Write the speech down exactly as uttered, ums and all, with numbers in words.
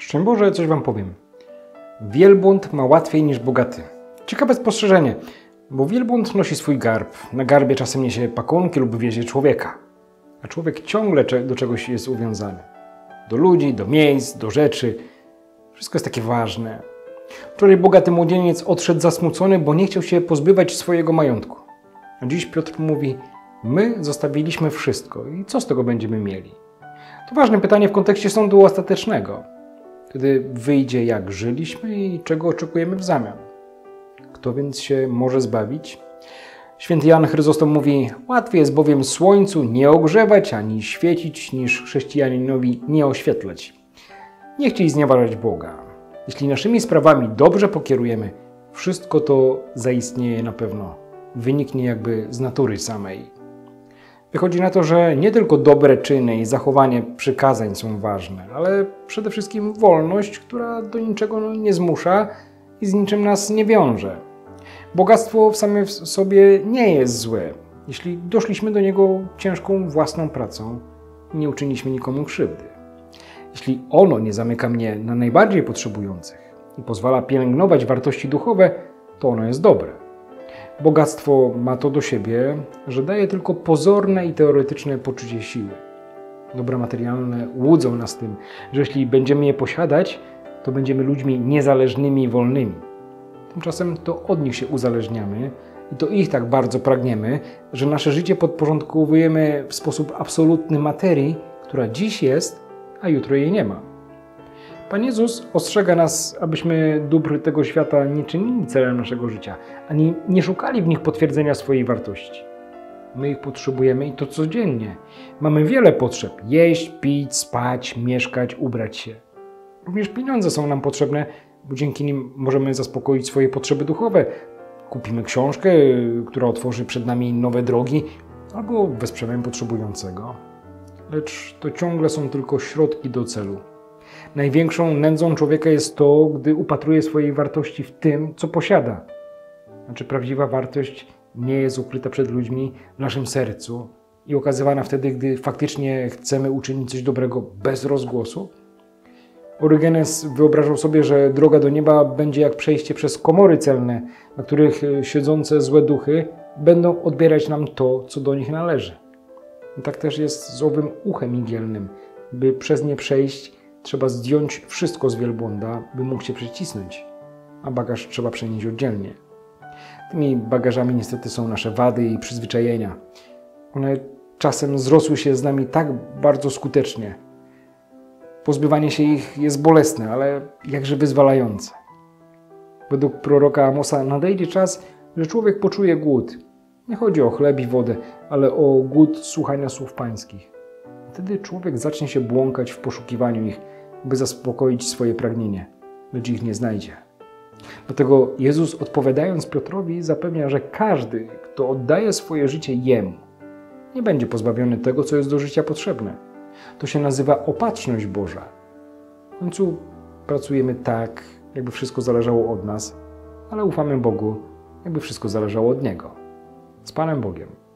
Szczęść Boże, coś wam powiem. Wielbłąd ma łatwiej niż bogaty. Ciekawe spostrzeżenie, bo wielbłąd nosi swój garb. Na garbie czasem niesie pakunki lub wiezie człowieka. A człowiek ciągle do czegoś jest uwiązany. Do ludzi, do miejsc, do rzeczy. Wszystko jest takie ważne. Wczoraj bogaty młodzieniec odszedł zasmucony, bo nie chciał się pozbywać swojego majątku. A dziś Piotr mówi, my zostawiliśmy wszystko i co z tego będziemy mieli? To ważne pytanie w kontekście sądu ostatecznego. Kiedy wyjdzie, jak żyliśmy i czego oczekujemy w zamian. Kto więc się może zbawić? Święty Jan Chryzostom mówi, łatwiej jest bowiem słońcu nie ogrzewać ani świecić, niż chrześcijaninowi nie oświetlać. Nie chcieli znieważać Boga. Jeśli naszymi sprawami dobrze pokierujemy, wszystko to zaistnieje na pewno. Wyniknie jakby z natury samej. Wychodzi na to, że nie tylko dobre czyny i zachowanie przykazań są ważne, ale przede wszystkim wolność, która do niczego nie zmusza i z niczym nas nie wiąże. Bogactwo w samym sobie nie jest złe, jeśli doszliśmy do niego ciężką własną pracą i nie uczyniliśmy nikomu krzywdy. Jeśli ono nie zamyka mnie na najbardziej potrzebujących i pozwala pielęgnować wartości duchowe, to ono jest dobre. Bogactwo ma to do siebie, że daje tylko pozorne i teoretyczne poczucie siły. Dobra materialne łudzą nas tym, że jeśli będziemy je posiadać, to będziemy ludźmi niezależnymi i wolnymi. Tymczasem to od nich się uzależniamy i to ich tak bardzo pragniemy, że nasze życie podporządkowujemy w sposób absolutny materii, która dziś jest, a jutro jej nie ma. Pan Jezus ostrzega nas, abyśmy dóbr tego świata nie czynili celem naszego życia, ani nie szukali w nich potwierdzenia swojej wartości. My ich potrzebujemy i to codziennie. Mamy wiele potrzeb. Jeść, pić, spać, mieszkać, ubrać się. Również pieniądze są nam potrzebne, bo dzięki nim możemy zaspokoić swoje potrzeby duchowe. Kupimy książkę, która otworzy przed nami nowe drogi, albo wesprzemy potrzebującego. Lecz to ciągle są tylko środki do celu. Największą nędzą człowieka jest to, gdy upatruje swojej wartości w tym, co posiada. Znaczy prawdziwa wartość nie jest ukryta przed ludźmi w naszym sercu i okazywana wtedy, gdy faktycznie chcemy uczynić coś dobrego bez rozgłosu. Orygenes wyobrażał sobie, że droga do nieba będzie jak przejście przez komory celne, na których siedzące złe duchy będą odbierać nam to, co do nich należy. I tak też jest z owym uchem igielnym. By przez nie przejść, trzeba zdjąć wszystko z wielbłąda, by mógł się przycisnąć, a bagaż trzeba przenieść oddzielnie. Tymi bagażami niestety są nasze wady i przyzwyczajenia. One czasem zrosły się z nami tak bardzo skutecznie. Pozbywanie się ich jest bolesne, ale jakże wyzwalające. Według proroka Amosa nadejdzie czas, że człowiek poczuje głód. Nie chodzi o chleb i wodę, ale o głód słuchania słów pańskich. Wtedy człowiek zacznie się błąkać w poszukiwaniu ich, by zaspokoić swoje pragnienie, lecz ich nie znajdzie. Dlatego Jezus, odpowiadając Piotrowi, zapewnia, że każdy, kto oddaje swoje życie Jemu, nie będzie pozbawiony tego, co jest do życia potrzebne. To się nazywa opatrzność Boża. W końcu pracujemy tak, jakby wszystko zależało od nas, ale ufamy Bogu, jakby wszystko zależało od Niego. Z Panem Bogiem.